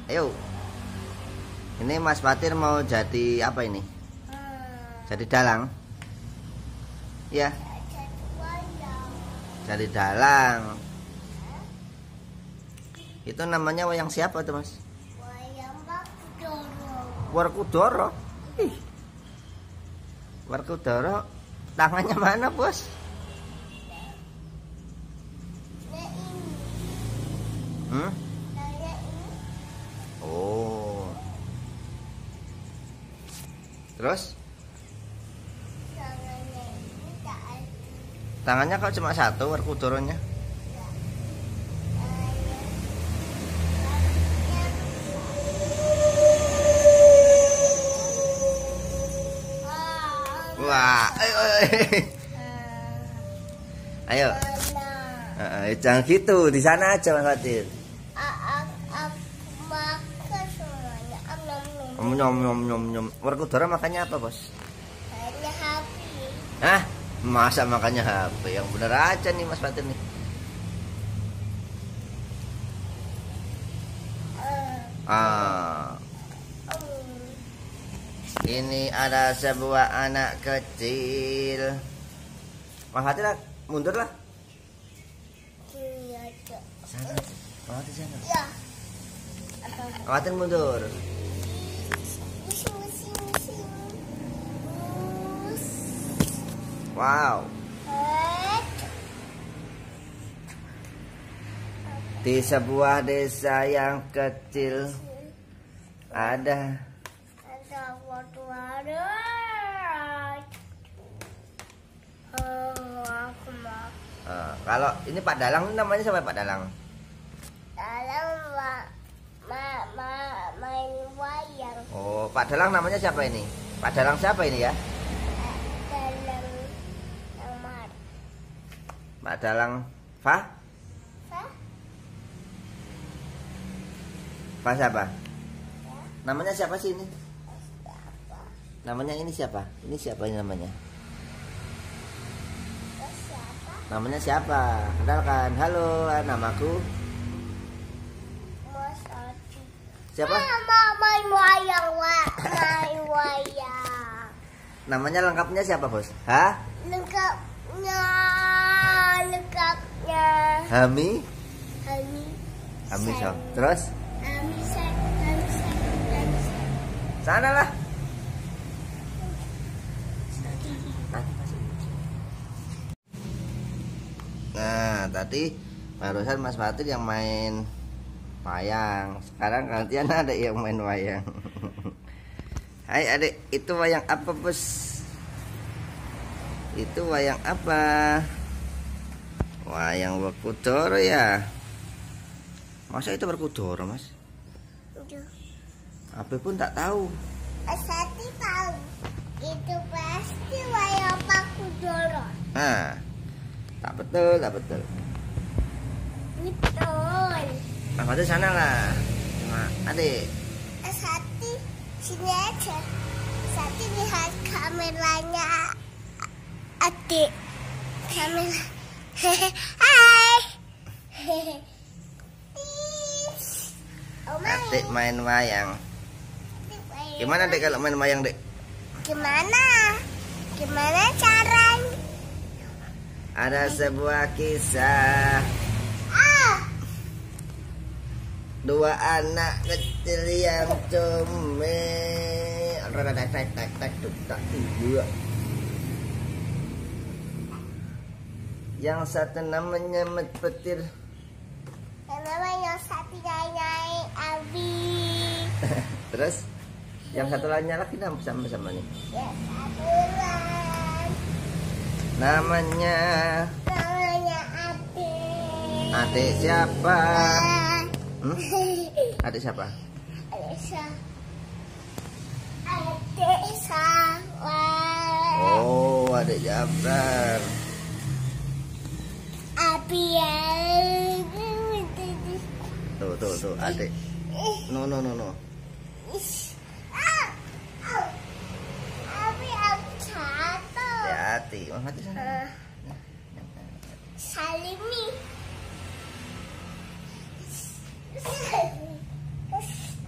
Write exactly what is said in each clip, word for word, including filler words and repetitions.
Ayo. Ini Mas Fatir mau jadi apa ini? Jadi dalang. Ya. Jadi dalang. Itu namanya wayang siapa tuh, Mas? Wayang Werkudara. Werkudara. Ih. Werkudara. Tangannya mana, Bos? Nah ini. Hmm? Nah ini. Oh. Terus? Tangannya ini tak ada. Tangannya kok cuma satu Werkudaranya? Wah, ayo, ayo, ayo. Uh, jangan gitu, di sana aja Mas Fatir. Nyom nyom nyom nyom. Werkudara makannya apa, Bos? Hanya H P. Hah? Masa makannya H P? Yang bener aja nih Mas Fatir nih. Ah. Ini ada sebuah anak kecil. Mas Fatir mundur lah. Iya, Cok. Sana. Mas Fatir sana. Ya. Mas Fatir mundur. Wow. Di sebuah desa yang kecil ada ada Werkudara. Oh, aku mau. uh, kalau ini Pak Dalang, ini namanya siapa Pak Dalang? Dalang ma, ma, ma, main wayang. Oh, Pak Dalang namanya siapa ini? Pak Dalang siapa ini ya? Dalang Amar. Pak Dalang Fa? Fa? Fa siapa? Ya. Namanya siapa sih ini? Siapa? Namanya ini siapa? Ini siapa ini namanya? Terus siapa? Namanya siapa? Kenalkan. Halo, namaku Mas Adi. siapa? Mama main wayang, wa, main wayang. Namanya lengkapnya siapa, Bos? Hah? Lengkapnya, lengkapnya. Hami? Hani. Hami so. Sen. Terus? Hani sen, Hani sen, Hani sen. Sana lah. Nah, tadi barusan Mas Fatir yang main wayang. Sekarang gantian ada yang main wayang. Hai adik, itu wayang apa, Bos? Itu wayang apa? Wayang Werkudara ya. Masa itu Werkudara, Mas? Udah. Apa pun tak tahu. Asati tahu. Itu pasti wayang Werkudara. Nah, tak betul, tak betul. Betul. Mas Fatir sana lah. Nah, adik. Asati sini aja. Asati lihat kameranya adik. Kamera. Hai. Oma. Adik main wayang. Gimana dek kalau main wayang dek? Gimana? Gimana caranya? Ada sebuah kisah. Ah. Dua anak kecil yang comel. Tak tak tak tak tak dua. Yang satu namanya Mat Petir. Yang namanya satu nyai Abi. Terus yang satu lainnya lagi sama-sama nih. Ya satu lain. Namanya Namanya Adik. adik siapa? Ah. Hmm? Adik siapa? Alisa. Adik sama. Oh, adik Jabrar. Abi yang Tuh, tuh, tuh, adik. No, no, no, no. Ah. Oh. Abi yang satu. Hati-hati. Oh, hati sana. Ah. Salimi.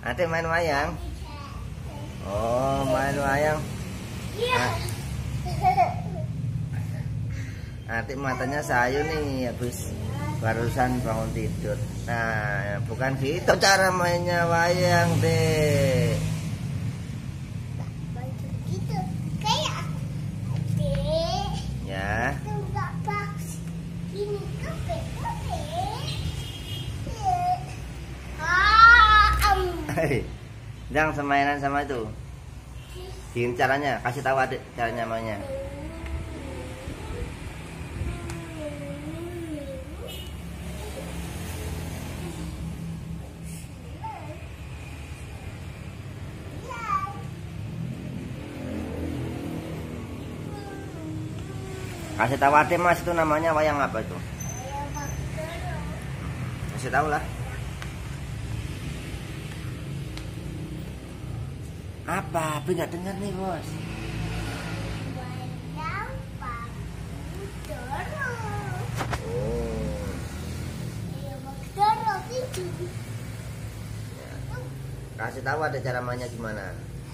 Adik main wayang. Oh, main wayang. Iya. Adik matanya sayu nih habis barusan bangun tidur. Nah, bukan gitu cara mainnya wayang, Dek. Gitu. Kayak Dek. Ya. Itu enggak bagus. Ini kafe, kafe. Ah, am. Hei, jangan semainan sama itu. Gini caranya, kasih tahu adik caranya mainnya. Kasih tahu adik Mas, itu namanya wayang apa itu? Kasih tahu lah. Apa? Tapi nggak dengar nih bos. Oh. Kasih tahu ada cara mainnya gimana?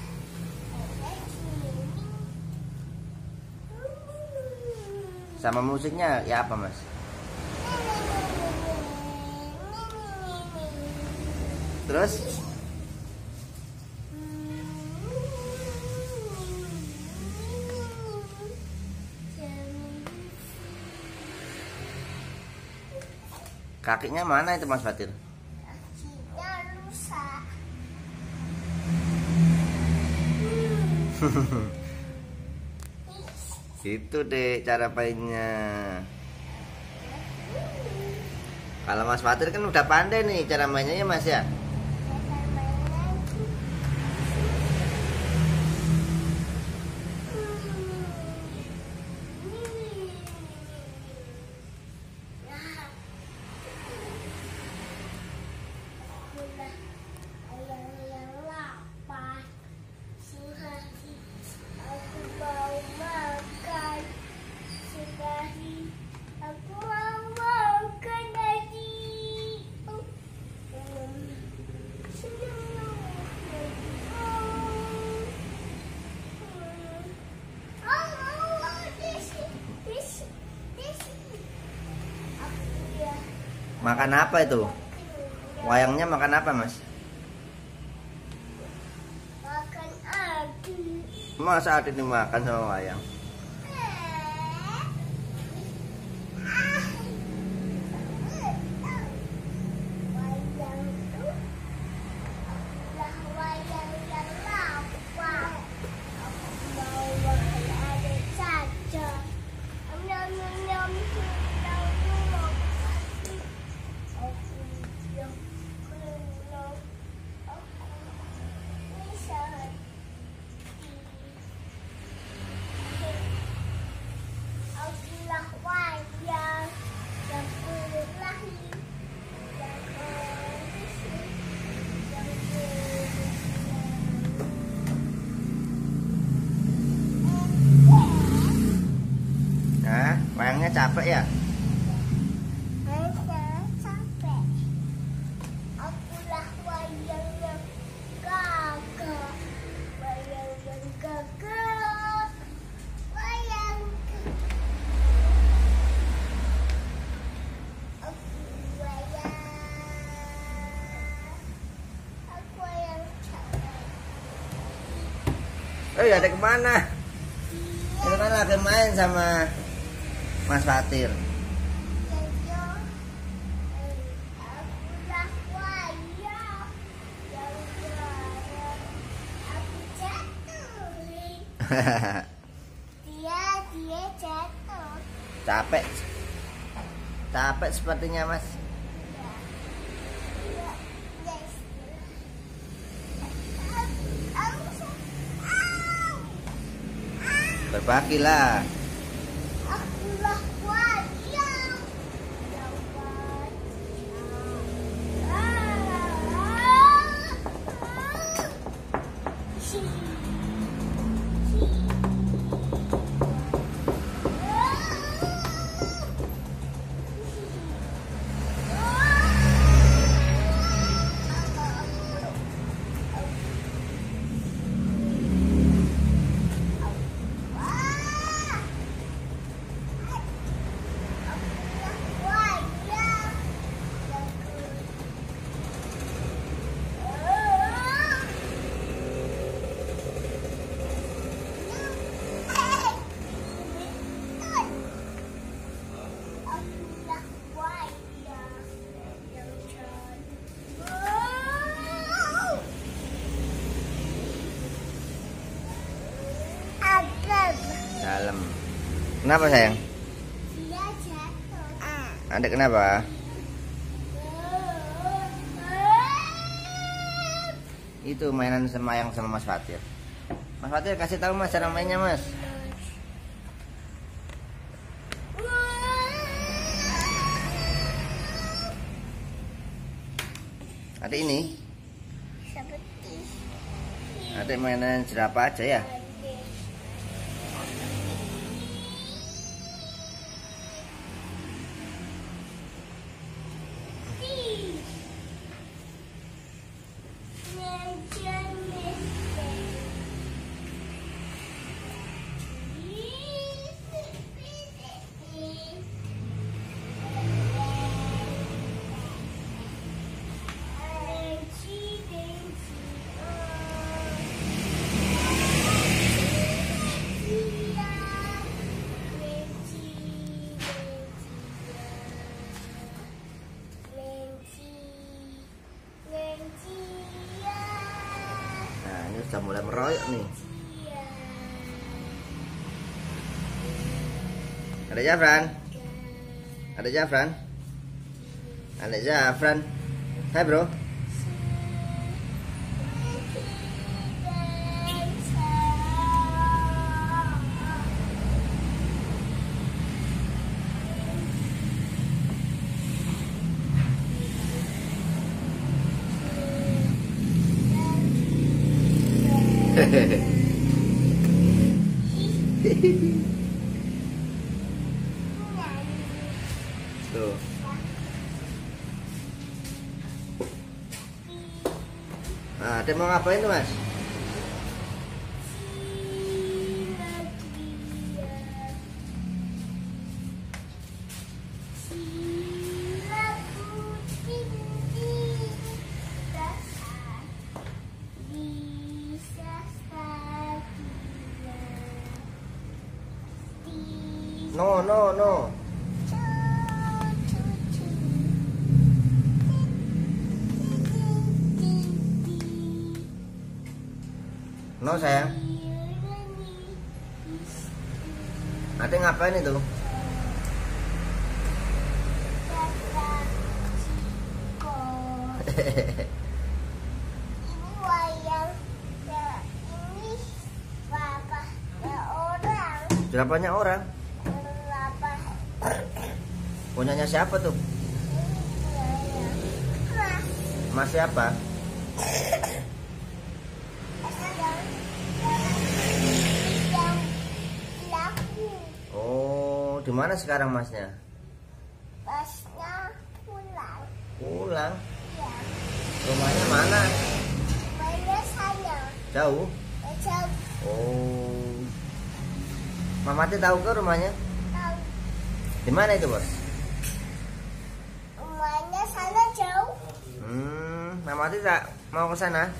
Sama musiknya ya apa Mas? Terus? Kakinya mana itu Mas Fatir? Kakinya rusak. Itu deh cara mainnya. Kalau Mas Fatir kan udah pandai nih cara mainnya ya Mas ya. Makan apa itu? Wayangnya makan apa Mas? Makan adi. Masa adik dimakan sama wayang? Wayang itu adalah wayang yang lama. Aku mau makan adik saja. Nyam nyam nyam nyam nyam. Aku yang kenal. Aku bisa. Akulah wayang yang berlari, yang bersih, yang berlari. Nah, wayangnya capek ya? Saya capek. Akulah wayang yang gagah, wayang yang gagah, wayang. Aku wayang, aku wayang capek. Oh ya, ada kemana? Itu kan lagi main sama Mas Fatir. Akulah wayang yang gagah. Aku jatuh. Dia dia jatuh. Capek. Capek sepertinya Mas. Ya, guys. Aku Au! Berbagilah. Akulah wayang yang Kenapa sayang? Dia jatuh. Adek kenapa? Itu mainan semayang sama Mas Fatir. Mas Fatir kasih tahu Mas cara mainnya Mas. Adek ini? Seperti Adek mainan jerapah aja ya? Nah ini sudah mulai meroyok nih. Ada Jafran? Ada Jafran? Ada Jafran? Hai bro. Tuh. Nah, dia mau ngapain tuh Mas? No, no, no. No sayang. Ade ngapain itu? Ini wayang. Ya, ini bapaknya orang. Jerapahnya orang. Bapak. Punyanya siapa tuh? Mas. Mas siapa? Oh, di mana sekarang Masnya? Masnya pulang. Pulang. Ya. Rumahnya mana? Mana sana? Jauh. Macam Oh. Mamati tahu ke rumahnya? tahu. Di mana itu, Bos? Rumahnya sana jauh. Hmm, Mamati tak mau ke sana?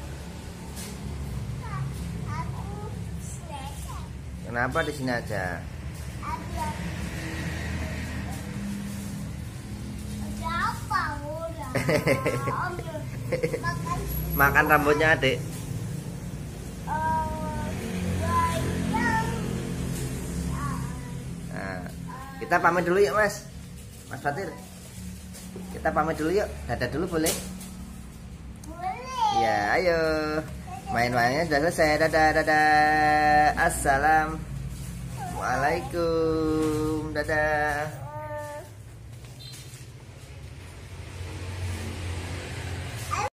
Aku selesai. Kenapa di sini aja? Ada. Ada apa udah? Makan. Makan rambutnya Adik. Nah, kita pamit dulu yuk, Mas. Mas Fatir. Kita pamit dulu yuk. Dadah dulu boleh? Boleh. Ya, ayo. Main-mainnya sudah selesai. Dadah, dadah. Assalamualaikum. Dadah.